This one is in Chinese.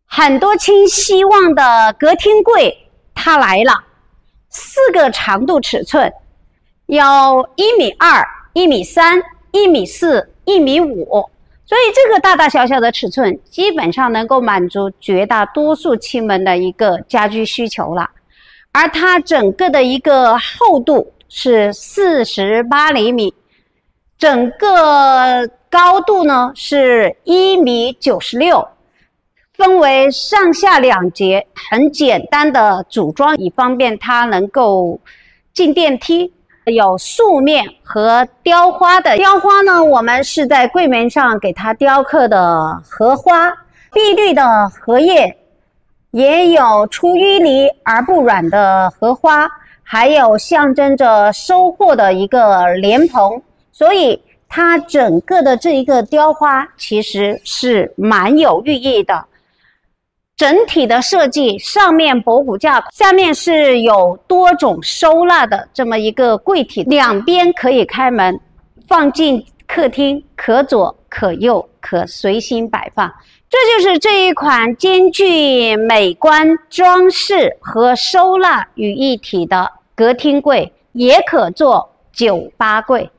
很多亲希望的隔厅柜它来了，4个长度尺寸，有1.2米、1.3米、1.4米、1.5米，所以这个大大小小的尺寸基本上能够满足绝大多数亲们的一个家居需求了。而它整个的一个厚度是48厘米，整个高度呢是1.96米，分为上下2节，很简单的组装，以方便它能够进电梯。有素面和雕花的，雕花呢，我们是在柜门上给它雕刻的荷花，碧绿的荷叶，也有出淤泥而不软的荷花，还有象征着收获的一个莲蓬，所以它整个的这一个雕花其实是蛮有寓意的。整体的设计，上面博古架，下面是有多种收纳的这么一个柜体，两边可以开门，放进客厅，可左可右，可随心摆放。这就是这一款兼具美观装饰和收纳于一体的隔厅柜，也可做酒吧柜。